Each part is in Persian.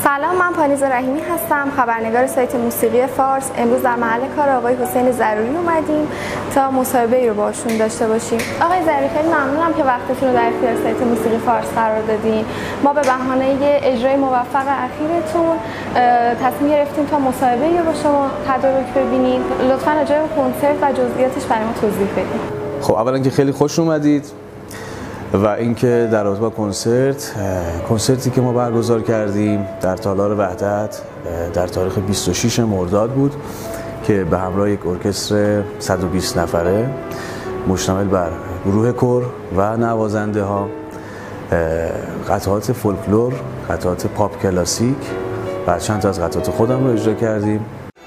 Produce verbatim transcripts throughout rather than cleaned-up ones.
سلام، من پانیزه رحیمی هستم، خبرنگار سایت موسیقی فارس. امروز در محل کار آقای حسین ضروری اومدیم تا مصاحبه ای رو باشون داشته باشیم. آقای ضروری، خیلی ممنونم که وقتتون رو در اختیار سایت موسیقی فارس قرار دادین. ما به بهانه اجرای موفق اخیرتون تصمیم گرفتیم تا مصاحبه ای رو با شما تدارک ببینید. لطفاً راجع به کنسرت و جزئیاتش برای ما توضیح بدید. خب اولا که خیلی خوش اومدید و اینکه در رابطه با کنسرت کنسرتی که ما برگزار کردیم در تالار وحدت در تاریخ بیست و شش مرداد بود که به همراه یک ارکستر صد و بیست نفره مشتمل بر گروه کور و نوازنده ها قطعات فولکلور، قطعات پاپ کلاسیک و چند تا از قطعات خودم رو اجرا کردیم.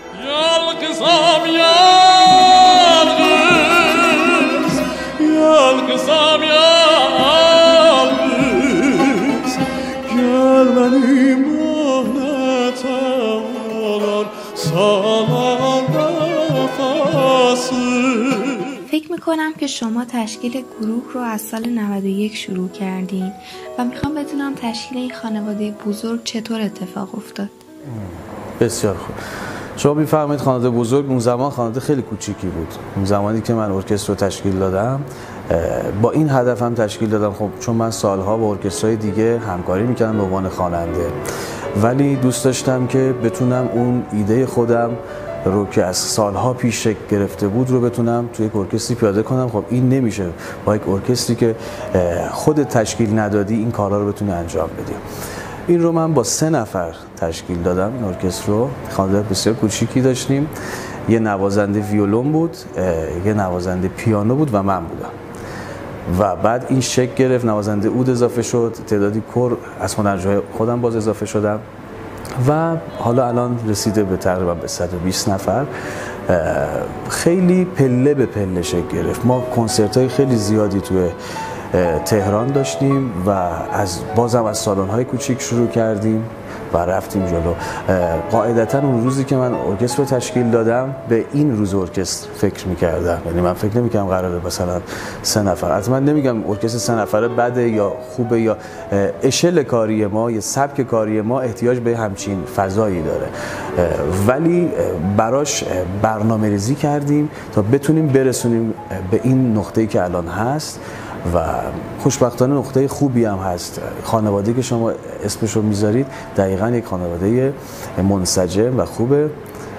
فکر میکنم که شما تشکیل گروه رو از سال نود و یک شروع کردین و میخوام بدونم تشکیل این خانواده بزرگ چطور اتفاق افتاد؟ بسیار خوب. شما میفهمید خانواده بزرگ اون زمان خانواده خیلی کوچیکی بود. اون زمانی که من ارکستر رو تشکیل دادم با این هدف هم تشکیل دادم، خب چون من سالها با ارکسترهای دیگه همکاری میکردم به عنوان خواننده، ولی دوست داشتم که بتونم اون ایده خودم رو که از سالها پیش شکل گرفته بود رو بتونم توی یک ارکستری پیاده کنم. خب این نمیشه با یک ارکستری که خود تشکیل ندادی این کارا رو بتونی انجام بدی. این رو من با سه نفر تشکیل دادم. این ارکستر رو خانواده بسیار کوچیکی داشتیم، یه نوازنده ویولون بود، یه نوازنده پیانو بود و من بودم و بعد این شکل گرفت، نوازنده عود اضافه شد، تعدادی کور از هنرجوهای خودم باز اضافه شدم و حالا الان رسیده به تقریبا به صد و بیست نفر. خیلی پله به پله شکل گرفت. ما کنسرت های خیلی زیادی توی تهران داشتیم و از بازم از سالن های کوچیک شروع کردیم و رفتیم جلو. قاعدتا اون روزی که من ارکستر رو تشکیل دادم به این روز ارکستر فکر میکردم، یعنی من فکر نمیکردم قراره مثلا سه نفر، از من نمیگم ارکستر سه نفره بده یا خوبه، یا اشل کاری ما یا سبک کاری ما احتیاج به همچین فضایی داره، ولی براش برنامه ریزی کردیم تا بتونیم برسونیم به این نقطه‌ای که الان هست و خوشبختانه نقطه خوبی هم هست. خانواده که شما اسمش رو میذارید دقیقاً یک خانواده منسجم و خوبه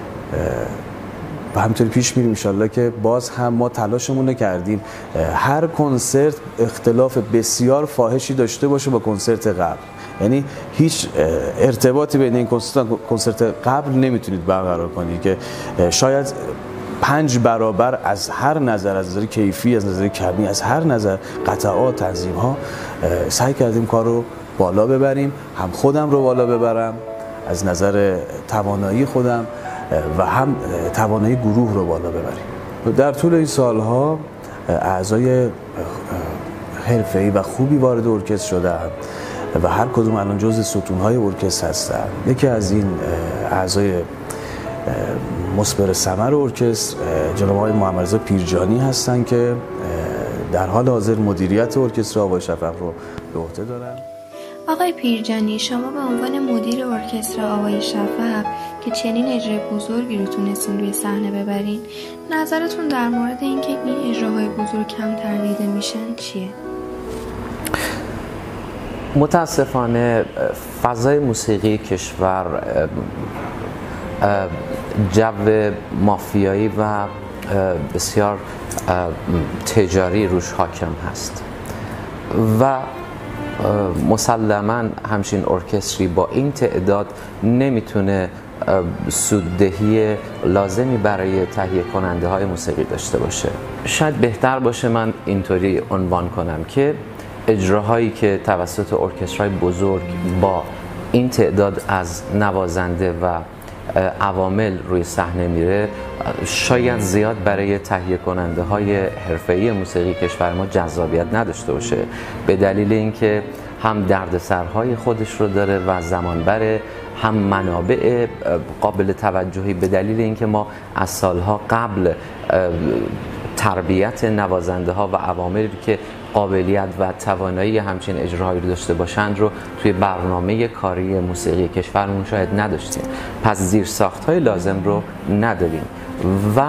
و همینطوری پیش میریم انشالله که باز هم ما تلاشمون رو کردیم هر کنسرت اختلاف بسیار فاحشی داشته باشه با کنسرت قبل، یعنی هیچ ارتباطی بین این کنسرت کنسرت قبل نمیتونید برقرار کنید که شاید پنج برابر از هر نظر، از نظر کیفی، از نظر کمی، از هر نظر قطعات، تنظیم ها سعی کردیم کار رو بالا ببریم، هم خودم رو بالا ببرم از نظر توانایی خودم و هم توانایی گروه رو بالا ببریم. در طول این سالها اعضای حرفه‌ای و خوبی وارد ارکستر شدن و هر کدوم الان جزء ستون‌های ارکستر هستن. یکی از این اعضای مثمر ثمر ارکستر جناب آقای محمد رضا پیرجانی هستن که در حال حاضر مدیریت ارکستر آوای شفق رو به عهده دارن. آقای پیرجانی، شما به عنوان مدیر ارکستر آوای شفق که چنین اجرای بزرگی رو تونستین روی صحنه ببرین، نظرتون در مورد اینکه این اجراهای بزرگ کمتر دیده میشن چیه؟ متاسفانه فضای موسیقی کشور جو مافیایی و بسیار تجاری روش حاکم هست و مسلماً همچین ارکستری با این تعداد نمیتونه سوددهی لازمی برای تهیه کننده های موسیقی داشته باشه. شاید بهتر باشه من اینطوری عنوان کنم که اجراهایی که توسط ارکسترهای بزرگ با این تعداد از نوازنده و عوامل روی صحنه میره شاید زیاد برای تهیه کننده های حرفه‌ای موسیقی کشور ما جذابیت نداشته باشه، به دلیل اینکه هم دردسرهای خودش رو داره و زمان بره، هم منابع قابل توجهی، به دلیل اینکه ما از سالها قبل تربیت نوازنده ها و عواملی که قابلیت و توانایی همچین اجراهایی رو داشته باشند رو توی برنامه کاری موسیقی کشورمون شاید نداشتیم. پس زیرساخت‌های لازم رو نداریم و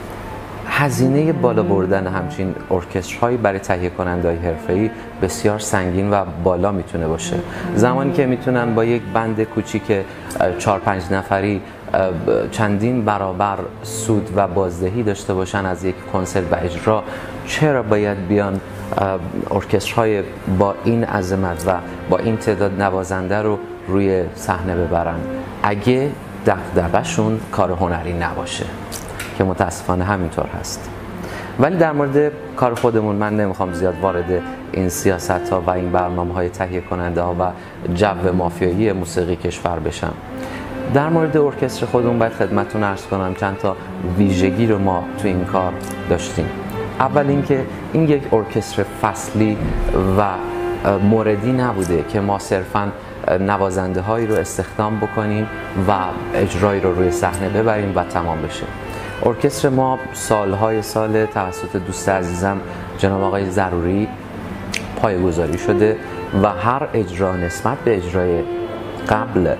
هزینه بالا بردن همچین ارکسترهایی برای تهیه کننده‌های حرفه‌ای بسیار سنگین و بالا میتونه باشه. زمانی که میتونن با یک بند کوچیک چهار پنج نفری چندین برابر سود و بازدهی داشته باشن از یک کنسرت و اجرا، چرا باید بیان ارکسترهای با این عظمت و با این تعداد نوازنده رو روی صحنه ببرن اگه دغدغه‌شون کار هنری نباشه، که متاسفانه همینطور هست. ولی در مورد کار خودمون من نمیخوام زیاد وارد این سیاست ها و این برنامه های تهیه کننده ها و جو مافیایی موسیقی کشور بشم. در مورد ارکستر خودمون باید خدمتتون عرض کنم چند تا ویژگی رو ما تو این کار داشتیم. اول اینکه این یک ارکستر فصلی و موردی نبوده که ما صرفاً نوازنده هایی رو استخدام بکنیم و اجرایی رو روی صحنه ببریم و تمام بشه. ارکستر ما سالهای سال توسط دوست عزیزم جناب آقای ضروری پایه‌گذاری شده و هر اجرا نسبت به اجرای قبل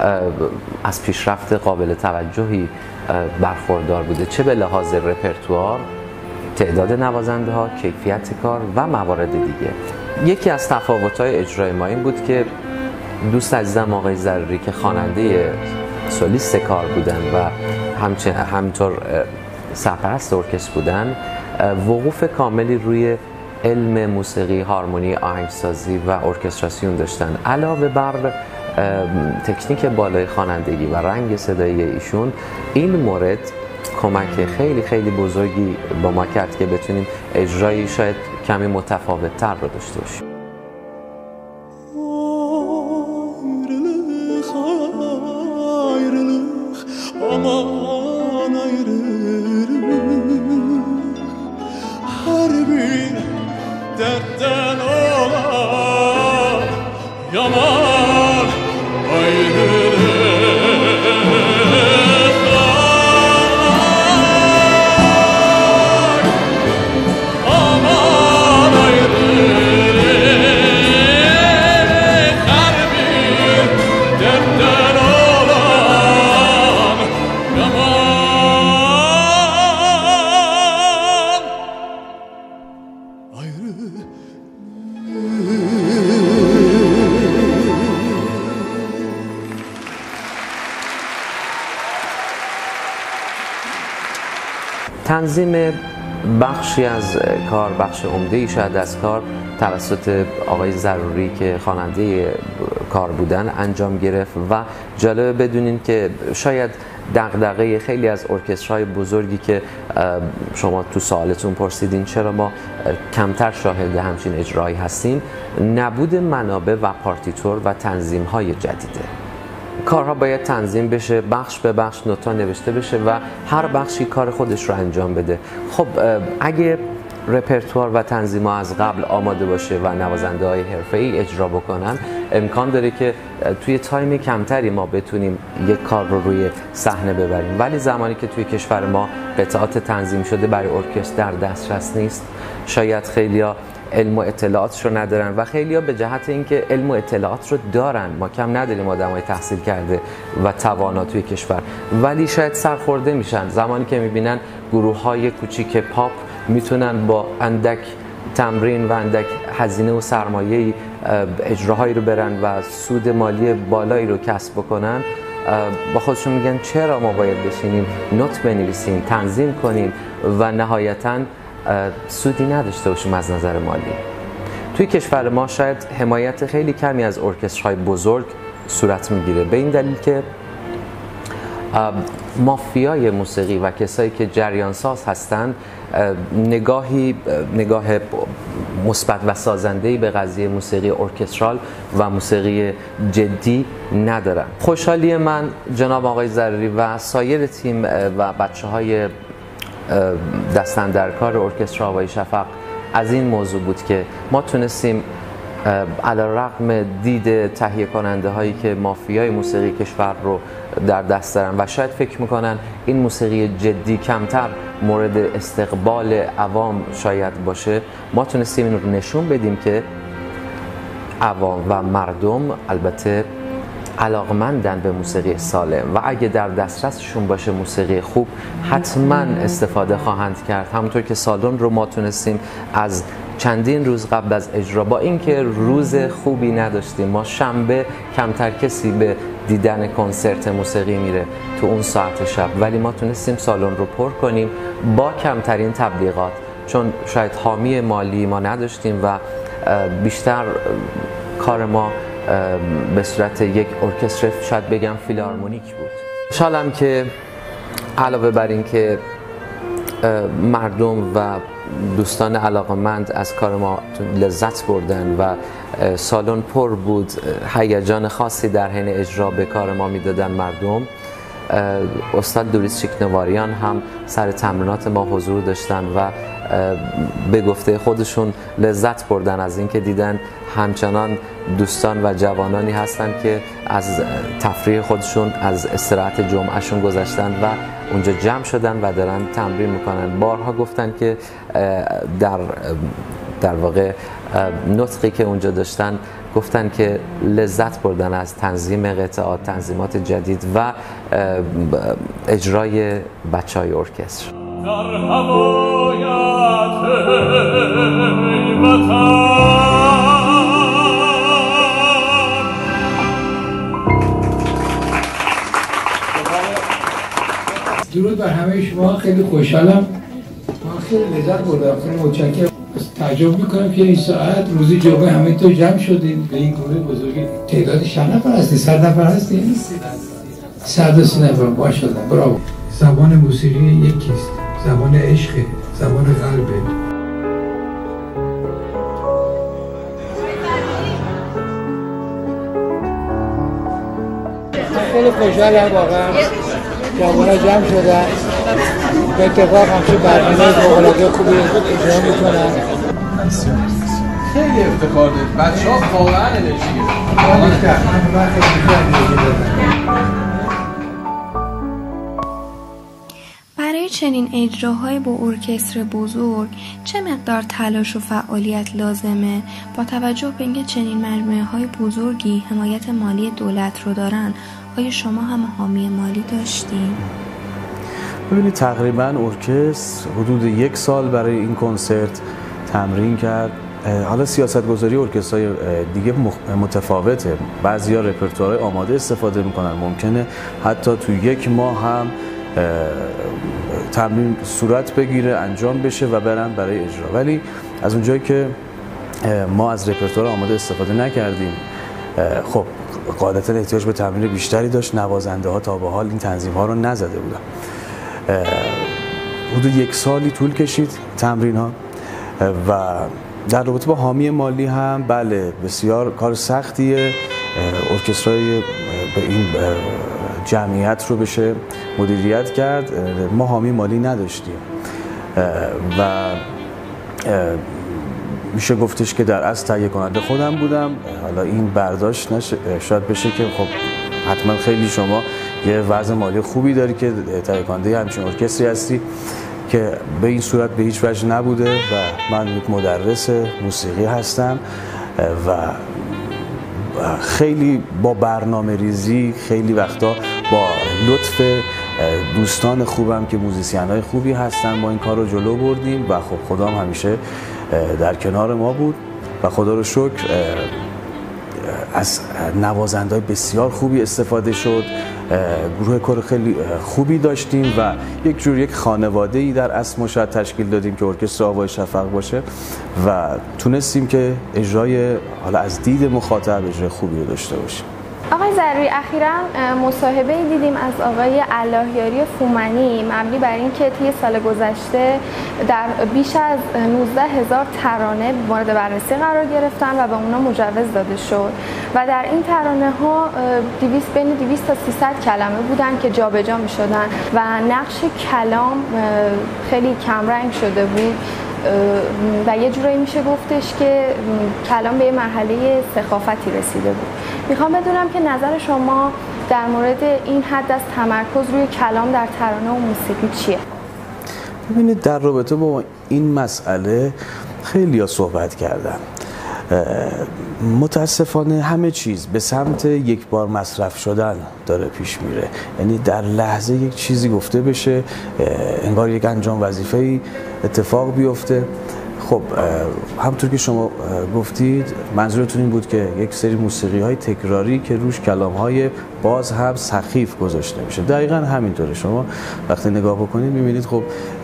از پیشرفت قابل توجهی برخوردار بوده، چه به لحاظ رپرتوار، تعداد نوازنده ها، کیفیت کار و موارد دیگه. یکی از تفاوت‌های اجرای ما این بود که دوست عزیزم آقای ضروری که خواننده سولیست کار بودن و همچنین همینطور سرپرست ارکستر بودن، وقوف کاملی روی علم موسیقی، هارمونی، آهنگسازی و ارکستراسیون داشتن. علاوه بر تکنیک بالای خوانندگی و رنگ صدایی ایشون، این مورد کمک خیلی خیلی بزرگی با ما کرد که بتونیم اجرایی شاید کمی متفاوت تر رو داشته باشیم. تنظیم بخشی از کار، بخش عمده‌ای شاید از کار توسط آقای ضروری که خواننده کار بودن انجام گرفت و جالبه بدونین که شاید دغدغه خیلی از ارکسترهای بزرگی که شما تو سوالتون پرسیدین چرا ما کمتر شاهد همچین اجرایی هستیم، نبود منابع و پارتیتور و تنظیم‌های جدیده. کارها باید تنظیم بشه، بخش به بخش نوتا نوشته بشه و هر بخشی کار خودش رو انجام بده. خب اگه رپرتوار و تنظیم‌ها از قبل آماده باشه و نوازنده‌های حرفه‌ای اجرا بکنن، امکان داره که توی تایم کمتری ما بتونیم یک کار رو روی صحنه ببریم. ولی زمانی که توی کشور ما قطعات تنظیم شده برای ارکستر در دسترس نیست، شاید خیلیا علم و اطلاعاتش رو ندارن و خیلیا به جهت اینکه علم و اطلاعات رو دارن، ما کم نداریم آدمای تحصیل کرده و توانا توی کشور، ولی شاید سرخورده میشن زمانی که میبینن گروه‌های کوچیک پاپ میتونن با اندک تمرین و اندک هزینه و سرمایه‌ای اجراهایی رو برن و سود مالی بالایی رو کسب بکنن. با خودشون میگن چرا ما باید بشینیم نوت بنویسیم، تنظیم کنیم و نهایتاً سودی نداشته باشیم از نظر مالی. توی کشور ما شاید حمایت خیلی کمی از ارکسترهای بزرگ صورت میگیره، به این دلیل که مافیای موسیقی و کسایی که جریان ساز هستن نگاهی نگاه مثبت و سازنده‌ای به قضیه موسیقی ارکسترال و موسیقی جدی ندارن. خوشحالی من جناب آقای ضروری و سایر تیم و بچه‌های دستاندرکار ارکستر آوای شفق از این موضوع بود که ما تونستیم علیرغم دید تهیه کننده هایی که مافیای موسیقی کشور رو در دست دارن و شاید فکر میکنن این موسیقی جدی کمتر مورد استقبال عوام شاید باشه، ما تونستیم این رو نشون بدیم که عوام و مردم البته علاقمندن به موسیقی سالم و اگه در دسترسشون باشه موسیقی خوب حتما استفاده خواهند کرد. همونطور که سالن رو ما تونستیم از چندین روز قبل از اجرا، با اینکه روز خوبی نداشتیم، ما شنبه کمتر کسی به دیدن کنسرت موسیقی میره تو اون ساعت شب، ولی ما تونستیم سالن رو پر کنیم با کمترین تبلیغات، چون شاید حامی مالی ما نداشتیم و بیشتر کار ما به صورت یک ارکستر شاید بگم فیلارمونیک بود. خوشحالم که علاوه بر این که مردم و دوستان علاقمند از کار ما لذت بردن و سالن پر بود، هیجان خاصی در حین اجرا به کار ما میدادن مردم، استاد دوریس شکنواریان هم سر تمرینات ما حضور داشتن و به گفته خودشون لذت بردن از اینکه دیدن همچنان دوستان و جوانانی هستن که از تفریح خودشون از استراحت جمعهشون گذشتن و اونجا جمع شدن و دارن تمرین میکنن. بارها گفتن که در در واقع نطقی که اونجا داشتن گفتن که لذت بردن از تنظیم قطعات، تنظیمات جدید و اجرای بچهای ارکستر. در هوایت درود بر همه شما. خیلی خوشحالم، ما خیلی لذت بردم، خیلی متشکرم. تعجب میکنم که این ساعت روزی جوابه همه تو جمع شدین به این گروه بزرگی. تعداد چند نفر هستین؟ صد نفر هستین؟ صد و سی نفر. باشه، براو. زبان موسیقی یکیست، زبان عشق، زبان قلبه. خیلی خوشحالم واقعا جوان‌ها جمع شدن، به اتفاق همچه برنامه فوق‌العاده خوبی اجرا میکنن. خیلی افتخار دارید، بچه‌ها واقعا انرژی برای چنین اجراهای با ارکستر بزرگ چه مقدار تلاش و فعالیت لازمه؟ با توجه به اینکه چنین مجموعه‌های بزرگی حمایت مالی دولت رو دارن، آیا شما هم حامی مالی داشتین؟ ببینید تقریبا ارکستر حدود یک سال برای این کنسرت تمرین کرد. حالا سیاست‌گذاری ارکسترهای دیگه متفاوته، بعضیا رپرتوار آماده استفاده میکنن، ممکنه حتی تو یک ماه هم تمرین صورت بگیره، انجام بشه و برن برای اجرا. ولی از اونجایی که ما از رپرتوار آماده استفاده نکردیم، خب قاعدتاً احتیاج به تمرین بیشتری داشت. نوازنده ها تا به حال این تنظیم ها رو نزده بودن. حدود یک سالی طول کشید تمرین ها و در رابطه با حامی مالی هم بله بسیار کار سختیه. ارکسترهای به این جمعیت رو بشه مدیریت کرد. ما حامی مالی نداشتیم و میشه گفتش که در اصل تهیه کننده خودم بودم. حالا این برداشت نشه شاید بشه که خب حتما خیلی شما یه وضع مالی خوبی داری که تهیه کننده همچین ارکستری هستی، که به این صورت به هیچ وجه نبوده و من یک مدرس موسیقی هستم و خیلی با برنامه ریزی، خیلی وقتا با لطف دوستان خوبم که موزیسین های خوبی هستن ما این کار رو جلو بردیم و خب خدا هم همیشه در کنار ما بود و خدا رو شکر از نوازنده بسیار خوبی استفاده شد. گروه کار خیلی خوبی داشتیم و یک جور یک خانواده ای در اصل ما شاید تشکیل دادیم که ارکستر آوای شفق باشه و تونستیم که اجرای حالا از دید مخاطب اجرای خوبی رو داشته باشیم. آقای ضروری، اخیراً مصاحبه‌ای دیدیم از آقای اللهیاری فومنی مبنی بر اینکه طی سال گذشته در بیش از نوزده هزار ترانه مورد بررسی قرار گرفتن و به اونا مجوز داده شد و در این ترانه ها دویست بین دویست تا سیصد کلمه بودن که جابجا می‌شدن و نقش کلام خیلی کمرنگ شده بود. و یه جورایی میشه گفتش که کلام به یه مرحله ثقافتی رسیده بود. میخوام بدونم که نظر شما در مورد این حد از تمرکز روی کلام در ترانه و موسیقی چیه؟ ببینید در رابطه با این مسئله خیلی ها صحبت کردن. متاسفانه همه چیز به سمت یک بار مصرف شدن داره پیش میره، یعنی در لحظه یک چیزی گفته بشه، انگار یک انجام وظیفه‌ای اتفاق بیفته. خب همونطور که شما گفتید منظورتون این بود که یک سری موسیقی های تکراری که روش کلام های باز هم سخیف گذاشته میشه. دقیقاً همینطوره. شما وقتی نگاه بکنید میبینید خب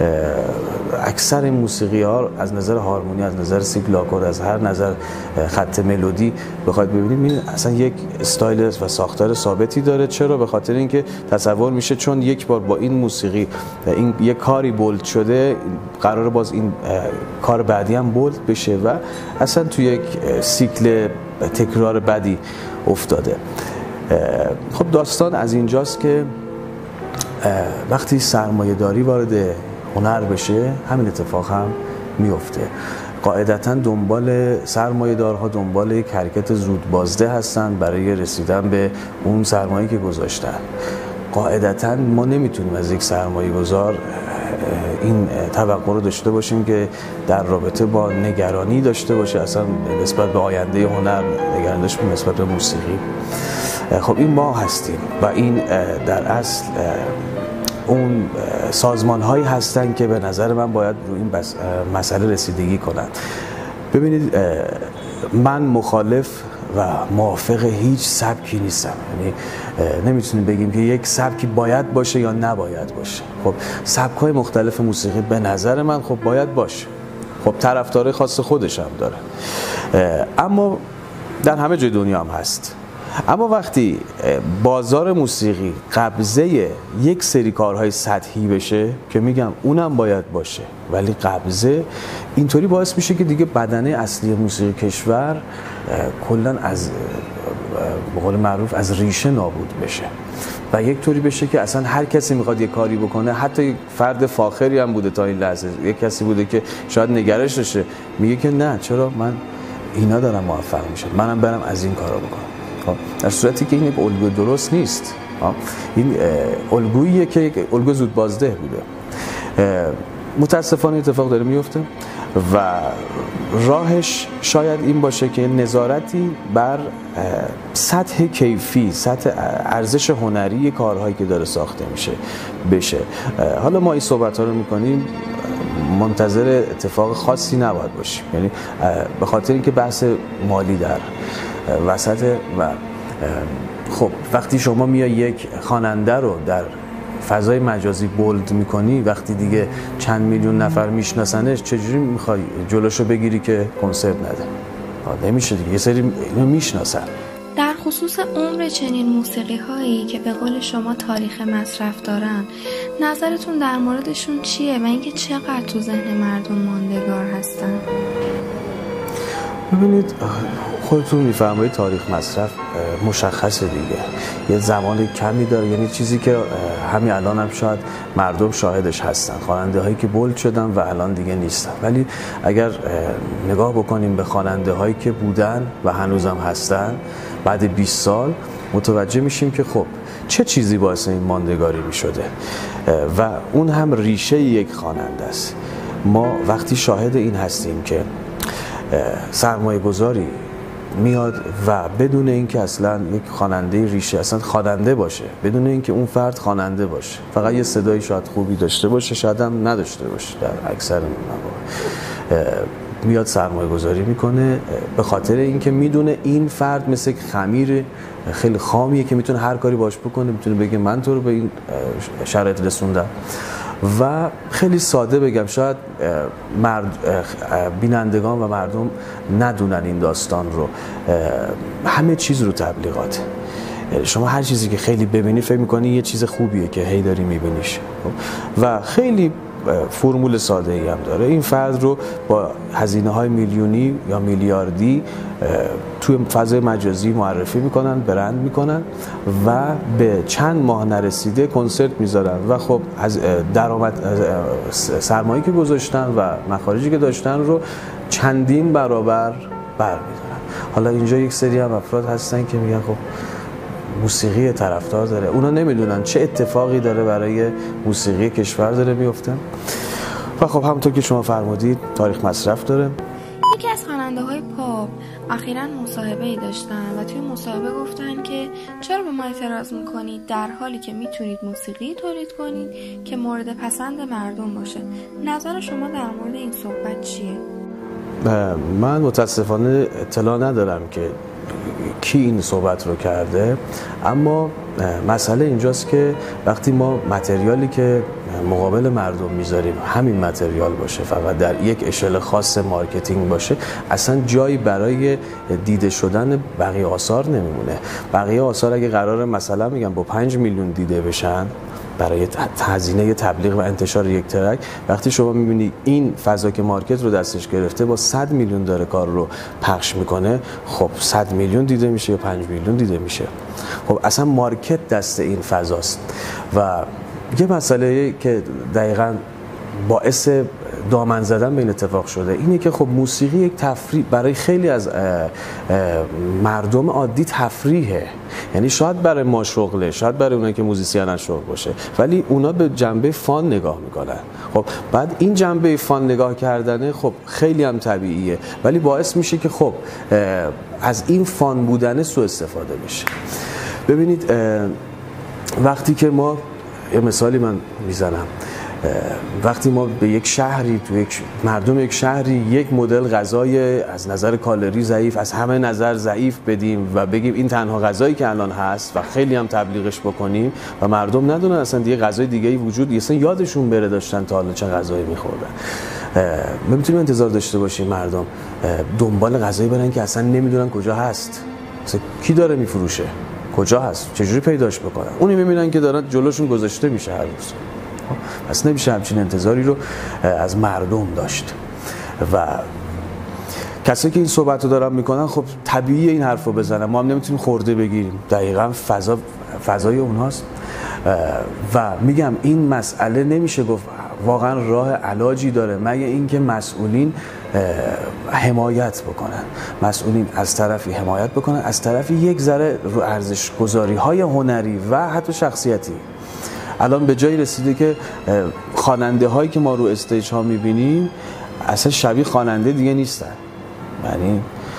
اکثر موسیقی ها از نظر هارمونی، از نظر سیکل آکورد، از هر نظر خط ملودی بخواید ببینید میبینید اصلا یک استایل و ساختار ثابتی داره. چرا؟ به خاطر اینکه تصور میشه چون یک بار با این موسیقی این یک کاری بولد شده، قراره باز این کار بعدی هم بولد بشه و اصلا تو یک سیکل تکرار بعدی افتاده. خب داستان از اینجاست که وقتی سرمایه داری وارد هنر بشه همین اتفاق هم میفته. قاعدتاً دنبال سرمایه دارها دنبال یک حرکت زود بازده هستن برای رسیدن به اون سرمایه که گذاشتن. قاعدتاً ما نمیتونیم از یک سرمایه گذار این توقع رو داشته باشیم که در رابطه با نگرانی داشته باشه اصلا نسبت به آینده هنر، نگرانی داشته نسبت به موسیقی. خب این ما هستیم و این در اصل اون سازمان هایی هستن که به نظر من باید رو این مسئله رسیدگی کنن. ببینید من مخالف و موافق هیچ سبکی نیستم، یعنی نمیتونیم بگیم که یک سبکی باید باشه یا نباید باشه. خب سبک‌های مختلف موسیقی به نظر من خب باید باشه، خب طرفدار خاص خودش هم داره، اما در همه جای دنیا هم هست. اما وقتی بازار موسیقی قبضه یک سری کارهای سطحی بشه که میگم اونم باید باشه ولی قبضه، اینطوری باعث میشه که دیگه بدنه اصلی موسیقی کشور کلاً از به قول معروف از ریشه نابود بشه و یک طوری بشه که اصلا هر کسی میخواد یک کاری بکنه، حتی یک فرد فاخری هم بوده تا این لحظه، یک کسی بوده که شاید نگرش داشته میگه که نه چرا من اینا دارم موفق میشه، منم برم از این کارا بکنم. در صورتی که این یک الگوی درست نیست. این الگوییه که یک الگوی زود بازده بوده. متاسفانه اتفاق داره میفته و راهش شاید این باشه که نظارتی بر سطح کیفی، سطح ارزش هنری کارهایی که داره ساخته میشه بشه. حالا ما این صحبت ها رو میکنیم منتظر اتفاق خاصی نباید باشیم، یعنی به خاطر اینکه بحث مالی در وسط و خب وقتی شما میای یک خواننده رو در فضای مجازی بولد میکنی، وقتی دیگه چند میلیون نفر میشناسنش، چجوری میخوای جلوشو بگیری که کنسرت نده؟ نمیشه دیگه، یه سری اینو میشناسن. در خصوص عمر چنین موسیقی هایی که به قول شما تاریخ مصرف دارن، نظرتون در موردشون چیه و اینکه چقدر تو ذهن مردم ماندگار هستن؟ ببینید خودتون میفرمایید تاریخ مصرف مشخصه دیگه، یه زمان کمی داره، یعنی چیزی که همین الان هم شاید مردم شاهدش هستن، خواننده هایی که بولد شدن و الان دیگه نیستن. ولی اگر نگاه بکنیم به خواننده هایی که بودن و هنوزم هستن بعد بیست سال، متوجه میشیم که خب چه چیزی باعث این ماندگاری میشده و اون هم ریشه یک خواننده است. ما وقتی شاهد این هستیم که سرمایه گذاری میاد و بدون اینکه اصلا یک خواننده ریشه اصلا خواننده باشه، بدون اینکه اون فرد خواننده باشه، فقط یه صدایی شاید خوبی داشته باشه، شاید هم نداشته باشه، در اکثر مواقع میاد سرمایه گذاری میکنه به خاطر اینکه میدونه این فرد مثل خمیر خیلی خامیه که میتونه هر کاری باش بکنه، میتونه بگه من تو رو به این شرایط رسوندم. و خیلی ساده بگم شاید مرد بینندگان و مردم ندونن این داستان رو، همه چیز رو تبلیغات، شما هر چیزی که خیلی ببینی فکر میکنی یه چیز خوبیه که هی داری میبینیش و خیلی فرمول ساده ای هم داره. این فرد رو با هزینه های میلیونی یا میلیاردی توی فضای مجازی معرفی میکنن، برند میکنن و به چند ماه نرسیده کنسرت میذارن و خب از درآمد سرمایه‌ای که گذاشتن و مخارجی که داشتن رو چندین برابر برمی‌دارن. حالا اینجا یک سری هم افراد هستن که میگن خب موسیقی طرفدار داره، اونا نمیدونن چه اتفاقی داره برای موسیقی کشور داره میفته و خب همونطور که شما فرمودید تاریخ مصرف داره. یکی از خواننده‌های پاپ اخیراً مصاحبه‌ای داشتن و توی مصاحبه گفتن که چرا به ما اعتراض میکنید در حالی که میتونید موسیقی تولید کنید که مورد پسند مردم باشه. نظر شما در مورد این صحبت چیه؟ من متاسفانه اطلاع ندارم که کی این صحبت رو کرده، اما مسئله اینجاست که وقتی ما متریالی که مقابل مردم میذاریم همین متریال باشه، فقط در یک اشل خاص مارکتینگ باشه، اصلا جایی برای دیده شدن بقیه آثار نمیمونه. بقیه آثار اگه قراره مثلا میگم با پنج میلیون دیده بشن برای هزینه تبلیغ و انتشار یک ترک، وقتی شما میبینی این فضا که مارکت رو دستش گرفته با صد میلیون داره کار رو پخش میکنه، خب صد میلیون دیده میشه یا پنج میلیون دیده میشه. خب اصلا مارکت دست این فضاست و یه مسئله که دقیقاً باعث دامن زدن به این اتفاق شده اینه که خب موسیقی یک تفریح برای خیلی از اه اه مردم عادی تفریحه، یعنی شاید برای ما شغله، شاید برای اونایی که موزیسینن شغل باشه، ولی اونا به جنبه فان نگاه میکنن. خب بعد این جنبه فان نگاه کردنه خب خیلی هم طبیعیه، ولی باعث میشه که خب از این فان بودن سوء استفاده بشه. ببینید وقتی که ما یه مثالی من میزنم، وقتی ما به یک شهری تو یک مردم یک شهری یک مدل غذای از نظر کالری ضعیف، از همه نظر ضعیف بدیم و بگیم این تنها غذایی که الان هست و خیلی هم تبلیغش بکنیم و مردم ندونن اصلا دیگه غذای دیگه‌ای وجود نیست، اصلا یادشون بره داشتن تا حالا چه غذایی می‌خوردن. ما میتونیم انتظار داشته باشیم مردم دنبال غذایی برن که اصلا نمیدونن کجا هست، اصلا کی داره میفروشه، کجا هست، چجوری پیداش بکنن. اونی میبینن که دارن جلوشون گذاشته میشه هر روز. پس نمیشه همچین انتظاری رو از مردم داشت و کسایی که این صحبت رو دارن میکنن خب طبیعیه این حرف رو بزنن. ما هم نمیتونیم خورده بگیریم، دقیقاً فضا فضای اونهاست و میگم این مسئله نمیشه گفت واقعا راه علاجی داره مگه اینکه مسئولین حمایت بکنن، مسئولین از طرفی حمایت بکنن، از طرفی یک ذره رو ارزش گذاری های هنری و حتی شخصیتی. الان به جایی رسیده که خواننده هایی که ما رو استیج ها میبینیم اصلا شبیه خواننده دیگه نیستن، یعنی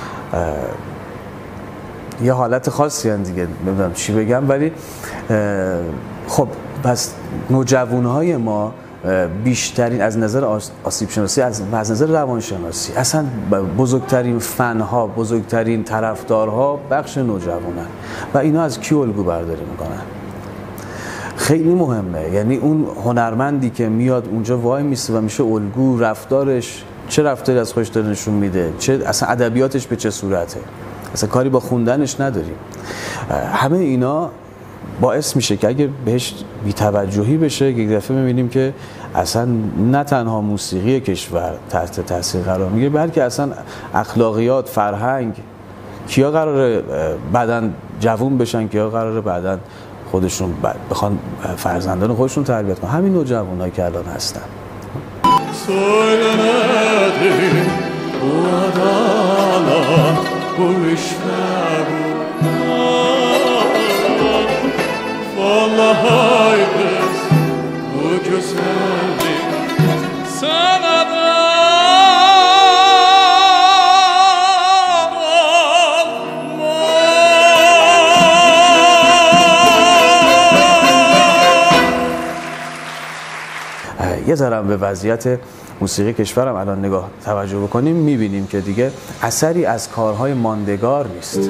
یه حالت خاصی هن دیگه، نمیدونم چی بگم، ولی خب پس نوجوان های ما بیشترین از نظر آسیب شناسی از از نظر روانشناسی اصلا بزرگترین فنها، بزرگترین طرفدارها بخش نوجوانن و اینا از کی الگو برداری میکنن؟ خیلی مهمه، یعنی اون هنرمندی که میاد اونجا وای میسته و میشه الگو، رفتارش چه رفتاری از خودش داره نشون میده، چه اصلا ادبیاتش به چه صورته، اصلا کاری با خوندنش نداریم. همه اینا باعث میشه که اگه بهش بی‌توجهی بشه یک دفعه میبینیم که اصلا نه تنها موسیقی کشور تحت تاثیر قرار میگیره، بلکه اصلا اخلاقیات، فرهنگ، کیا قراره بعدن جوون بشن، کیا قراره بعدن خودشون بخوان فرزندان خودشون تربیت کنن، همین نوجوانایی که الان هستن. یه ذره به وضعیت موسیقی کشورم الان نگاه توجه بکنیم میبینیم که دیگه اثری از کارهای ماندگار نیست،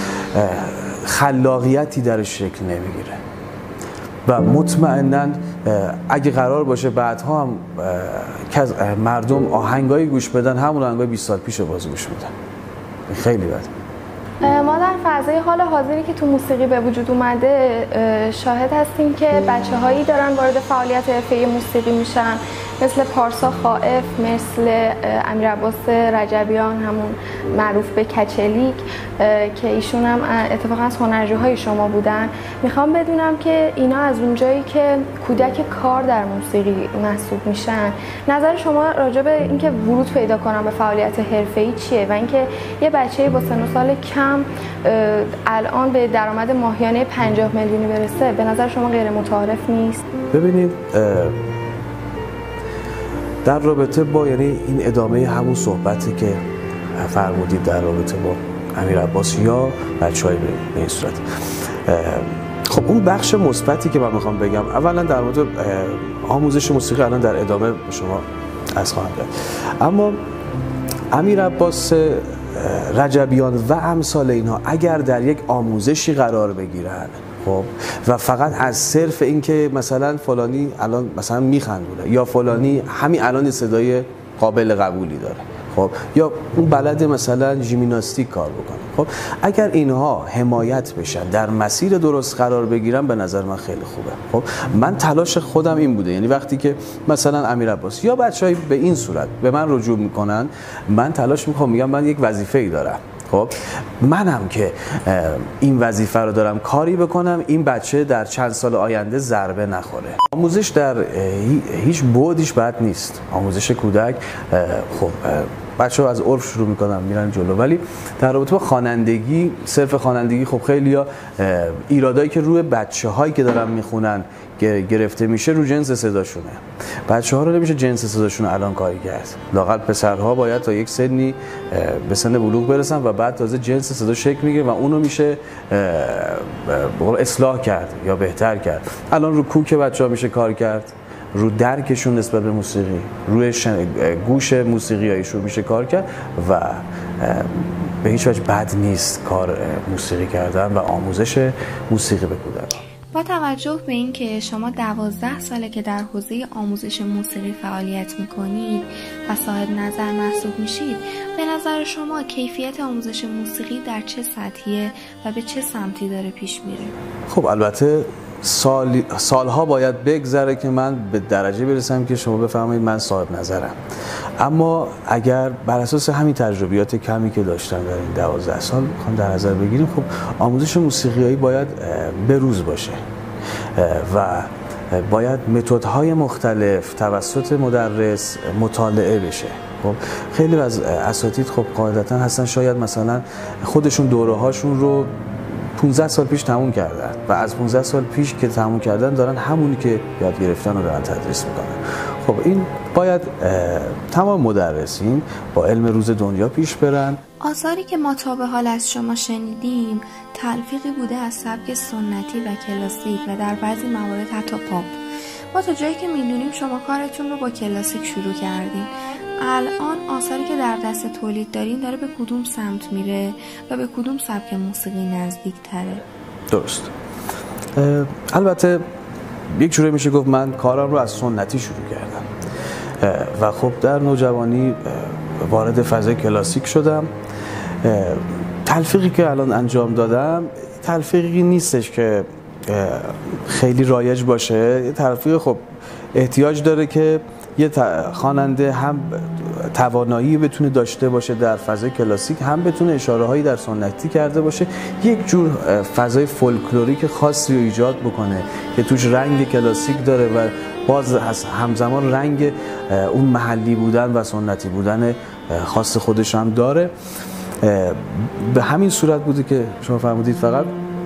خلاقیتی درش شکل نمیگیره و مطمئناً اگه قرار باشه بعدها هم مردم آهنگایی گوش بدن همون آهنگای بیست سال پیش باز گوش میدن. خیلی بد. ما در فضای حال حاضری که تو موسیقی به وجود اومده شاهد هستیم که بچه‌هایی دارن وارد فعالیت حرفه‌ای موسیقی میشن مثل پارسا خائف، مثل امیر عباس رجبیان همون معروف به کچلیک که ایشون هم اتفاقا از هنرجوهای شما بودن. میخوام بدونم که اینا از اونجایی که کودک کار در موسیقی محسوب میشن، نظر شما راجع به اینکه ورود پیدا کنن به فعالیت حرفه‌ای چیه و اینکه یه بچه‌ای با سن و سال کم الان به درآمد ماهیانه پنجاه میلیونی برسه، به نظر شما غیر متعارف نیست؟ ببینید در رابطه با یعنی این ادامه همون صحبتی که فرمودید در رابطه با امیر عباس یا بچه‌های به این صورت، خب اون بخش مثبتی که من میخوام بگم اولا در مورد آموزش موسیقی الان در ادامه به شما عرض خواهم کرد. اما امیر عباس رجبیان و امثال اینها اگر در یک آموزشی قرار بگیرن خب و فقط از صرف این که مثلا فلانی الان مثلا میخندونه یا فلانی همین الان صدای قابل قبولی داره خب یا اون بلد مثلا ژیمناستیک کار بکنه، خب اگر اینها حمایت بشن در مسیر درست قرار بگیرن به نظر من خیلی خوبه. خب من تلاش خودم این بوده، یعنی وقتی که مثلا امیر عباس یا بچهای به این صورت به من رجوع میکنن من تلاش میکنم، میگم من یک وظیفه‌ای دارم، خب منم که این وظیفه رو دارم کاری بکنم این بچه در چند سال آینده ضربه نخوره. آموزش در هیچ بعدیش بد نیست. آموزش کودک خب بچه‌ها از عرف شروع میکنن میرن جلو، ولی در رابطه با خوانندگی، صرف خوانندگی خب خیلیا ایرادایی که روی بچه‌هایی که دارن میخونن گرفته میشه رو جنس صداشونه. بچه‌ها رو نمیشه جنس صداشون الان کاری کرد. لااقل پسرها باید تا یک سنی به سن بلوغ برسن و بعد تازه جنس صدا شکل میگیره و اونو میشه اصلاح کرد یا بهتر کرد. الان رو کوک بچه‌ها میشه کار کرد، رو درکشون نسبت به موسیقی، روی شن... گوش موسیقیایشون میشه کار کرد و به هیچ وجه بد نیست کار موسیقی کردن و آموزش موسیقی به کودکان. با توجه به اینکه شما دوازده ساله که در حوزه آموزش موسیقی فعالیت میکنید و صاحب نظر محسوب میشید، به نظر شما کیفیت آموزش موسیقی در چه سطحیه و به چه سمتی داره پیش میره؟ خب البته سال سالها باید بگذره که من به درجه برسم که شما بفهمید من صاحب نظرم، اما اگر بر اساس همین تجربیات کمی که داشتم در این دوازده سال بخوام در نظر بگیریم، خب آموزش موسیقیایی باید بروز باشه و باید متدهای مختلف توسط مدرس مطالعه بشه. خب خیلی از اساتید خب قاعدتا هستن شاید مثلا خودشون دوره هاشون رو پانزده سال پیش تموم کردن و از پانزده سال پیش که تموم کردن دارن همونی که یاد گرفتن رو دارن تدریس میکنن. خب این باید تمام مدرسین با علم روز دنیا پیش برن. آثاری که ما تا به حال از شما شنیدیم تلفیقی بوده از سبک سنتی و کلاسیک و در بعضی موارد حتی پاپ. ما تا جایی که میدونیم شما کارتون رو با کلاسیک شروع کردین. الان آثاری که در دست تولید دارین داره به کدوم سمت میره و به کدوم سبک موسیقی نزدیک تره؟ درست. البته یک جوری میشه گفت من کارم رو از سنتی شروع کردم و خب در نوجوانی وارد فضای کلاسیک شدم. تلفیقی که الان انجام دادم تلفیقی نیستش که خیلی رایج باشه. تلفیق خب احتیاج داره که یه خواننده هم توانایی بتونه داشته باشه در فضای کلاسیک، هم بتونه اشاره هایی در سنتی کرده باشه، یک جور فضای فولکلوریک خاصی رو ایجاد بکنه که توش رنگ کلاسیک داره و باز همزمان رنگ اون محلی بودن و سنتی بودن خاص خودش هم داره. به همین صورت بوده که شما فرمودید فقط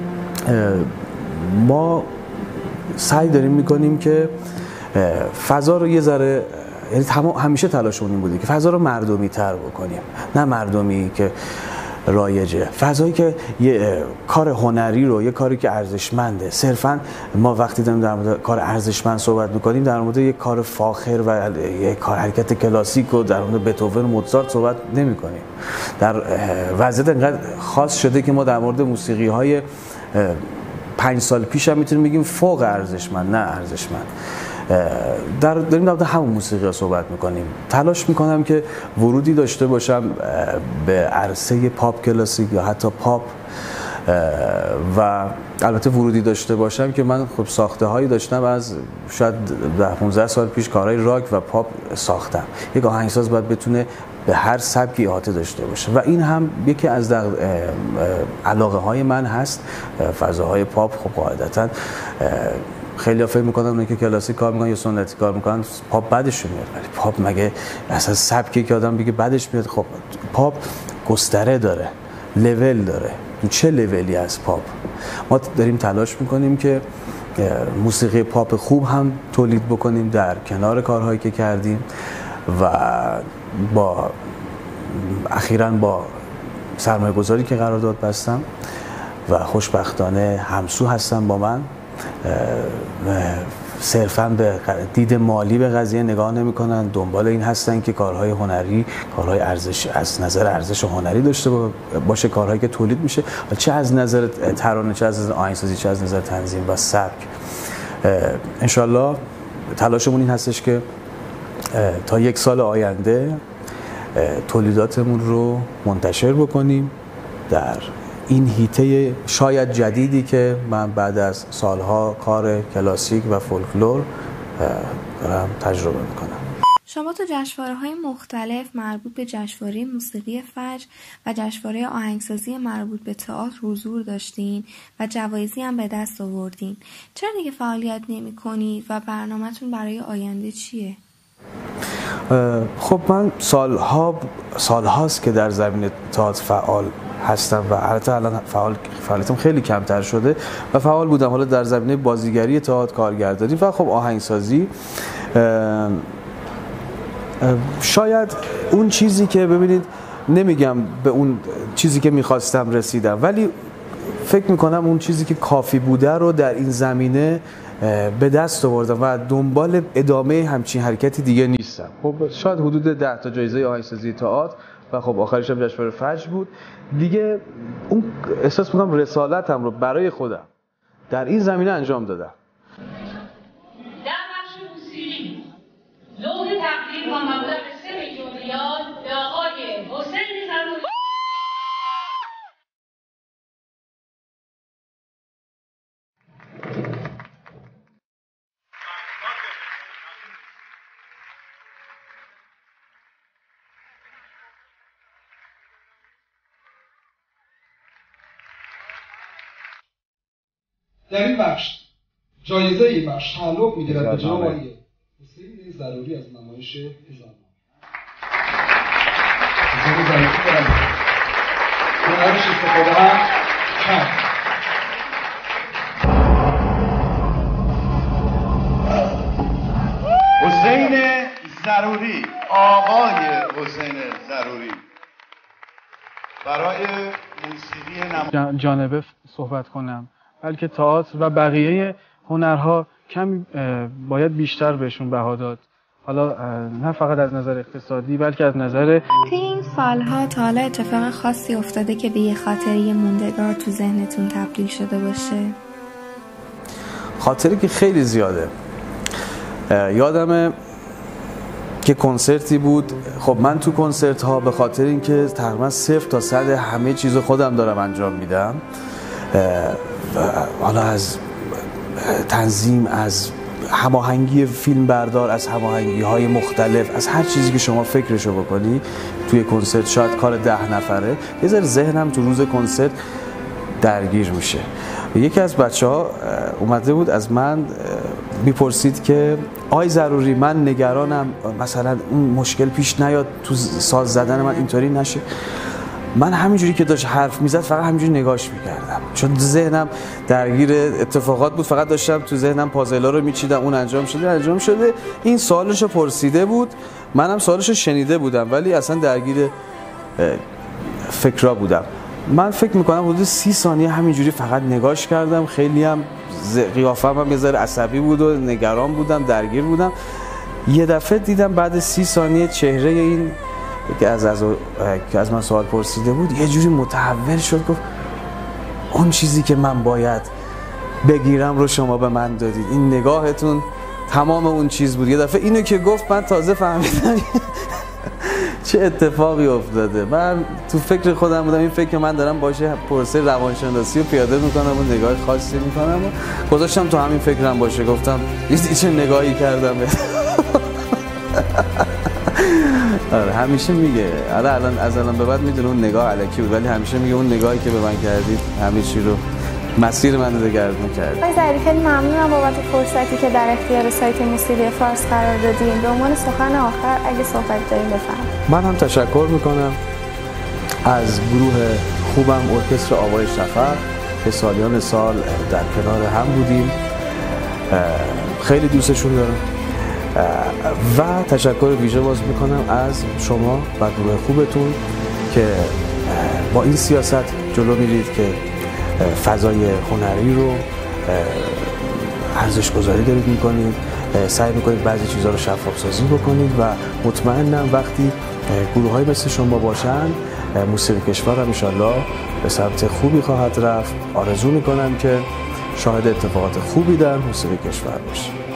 ما سعی داریم میکنیم که فضا رو یه ذره، یعنی همیشه تلاشمون این بوده که فضا رو مردمی تر بکنیم، نه مردمی که رایجه، فضایی که یه کار هنری رو، یه کاری که ارزشمنده. صرفا ما وقتی داریم در مورد کار ارزشمند صحبت میکنیم در مورد یک کار فاخر و یک کار حرکت کلاسیک و در مورد بتهوون و موزارت صحبت نمیکنیم. در وضعیت انقدر خاص شده که ما در مورد موسیقی های پنج سال پیش هم میتونیم بگیم فوق ارزشمند، نه ارزشمند. در داریم در مورد همون موسیقی ها صحبت میکنیم. تلاش میکنم که ورودی داشته باشم به عرصه پاپ کلاسیک یا حتی پاپ و البته ورودی داشته باشم که من خب ساخته هایی داشتم از شاید ده پانزده سال پیش کارهای راک و پاپ ساختم. یک آهنگساز باید بتونه به هر سبکی احاطه داشته باشه و این هم یکی از علاقه های من هست. فضاهای پاپ خب قاعدتاً خیلی فکر میکنن اونایی که کلاسیک کار میکنن یا سنتی کار میکنن پاپ بدشون میاد، ولی پاپ مگه اصلا سبکی که آدم بگه بدش میاد؟ خب پاپ گستره داره، لول داره. تو چه لولی از پاپ؟ ما داریم تلاش میکنیم که موسیقی پاپ خوب هم تولید بکنیم در کنار کارهایی که کردیم و با اخیراً با سرمایه گذاری که قرارداد بستم و خوشبختانه همسو هستن با من، صرفاً به دید مالی به قضیه نگاه نمی‌کنن، دنبال این هستن که کارهای هنری، کارهای ارزش از نظر ارزش هنری داشته باشه، کارهایی که تولید میشه، چه از نظر ترانه، چه از نظر آهنگسازی، چه از نظر تنظیم و سبک. انشالله تلاشمون این هستش که تا یک سال آینده تولیداتمون رو منتشر بکنیم در این هیته شاید جدیدی که من بعد از سالها کار کلاسیک و فولکلور دارم تجربه میکنم. شما تو جشنواره‌های مختلف مربوط به جشنواره موسیقی فجر و جشنواره آهنگسازی مربوط به تئاتر حضور داشتین و جوایزی هم به دست آوردین. چرا دیگه فعالیت نمی‌کنید و برنامه‌تون برای آینده چیه؟ خب من سالها سالهاست که در زمینه تئاتر فعال هستم و البته الان فعال فعالیتم خیلی کمتر شده و فعال بودم حالا در زمینه بازیگری تئاتر، کارگردانی و خب آهنگسازی. شاید اون چیزی که ببینید، نمیگم به اون چیزی که میخواستم رسیدم، ولی فکر میکنم اون چیزی که کافی بوده رو در این زمینه به دست آوردم و دنبال ادامه همچین حرکتی دیگه نیستم. خب شاید حدود ده تا جایزه آهنگسازی تئاتر و خب آخرش هم جشنواره فجر بود دیگه. اون احساس میکنم رسالتم رو برای خودم در این زمینه انجام دادم. در بخش موسیقی لوح تقدیم و مبلغ سه میلیون ریال به آقای حسین زروری. در این بخش جایزه این بخش تعلق می‌گیرد به جناب آقای حسین ضروری از نمایش هزارنامه. حسین ضروری دارم هنرش استفاده هم کم. حسین ضروری، آقای حسین ضروری برای موسیقی نمایش جانبه صحبت کنم، بلکه تئاتر و بقیه هنرها کمی باید بیشتر بهشون بها داد. حالا نه فقط از نظر اقتصادی بلکه از نظر طی این سالها تا حالا اتفاق خاصی افتاده که به یه خاطره موندگار تو ذهنتون تبدیل شده باشه؟ خاطره که خیلی زیاده. یادمه که کنسرتی بود. خب من تو کنسرت ها به خاطر اینکه تقریبا صفر تا صد همه چیزو خودم دارم انجام میدم، حالا از تنظیم، از هماهنگی فیلم بردار، از هماهنگی های مختلف، از هر چیزی که شما فکرشو بکنی توی کنسرت، شاید کار ده نفره، یه ذره ذهنم تو روز کنسرت درگیر میشه. یکی از بچه ها اومده بود از من میپرسید که آی ضروری، من نگرانم مثلا اون مشکل پیش نیاد تو ساز زدن من اینطوری نشه. من همینجوری که داشت حرف میزد فقط همینجوری نگاش میکردم، چون ذهنم درگیر اتفاقات بود، فقط داشتم تو ذهنم پازلا رو میچیدم. اون انجام شده انجام شده این سوالشو پرسیده بود، منم سوالشو شنیده بودم ولی اصلا درگیر فکرها بودم. من فکر میکنم حدود سی ثانیه همینجوری فقط نگاش کردم. خیلی هم قیافم هم یه ذره عصبی بود و نگران بودم، درگیر بودم. یه دفعه دیدم بعد سی ثانیه چهره این که از از که از من سوال پرسیده بود یه جوری متحول شد، گفت اون چیزی که من باید بگیرم رو شما به من دادید. این نگاهتون تمام اون چیز بود. یه دفعه اینو که گفت من تازه فهمیدم چه اتفاقی افتاده. من تو فکر خودم بودم، این فکر من دارم باشه پروسه روانشناسی رو پیاده میکنم و نگاه خاصی میکنم و گذاشتم تو همین فکرم باشه. گفتم دیدی چه نگاهی کردم. آره همیشه میگه، آره الان از الان به بعد میدونه اون نگاه الکی بود، ولی همیشه میگه اون نگاهی که به من کردید همه چی رو مسیر من رو دگرگون کرد. آقای ظریفی خیلی ممنونم بابت فرصتی که در اختیار سایت موسیقی فارس قرار دادین. به عنوان سخن آخر اگه صحبت دارین بفرمایید. من هم تشکر میکنم از گروه خوبم ارکستر آوای شفق که سالیان سال در کنار هم بودیم، خیلی دوستشون دارم و تشکر ویژه باز میکنم از شما و گروه خوبتون که با این سیاست جلو میرید که فضای هنری رو ارزش گذاری دارید میکنید، سعی میکنید بعضی چیزها رو شفاف سازی بکنید و مطمئنم وقتی گروه های مثل شما باشن موسیقی کشور هم انشالله به سمت خوبی خواهد رفت. آرزو میکنم که شاهد اتفاقات خوبی در موسیقی کشور باشید.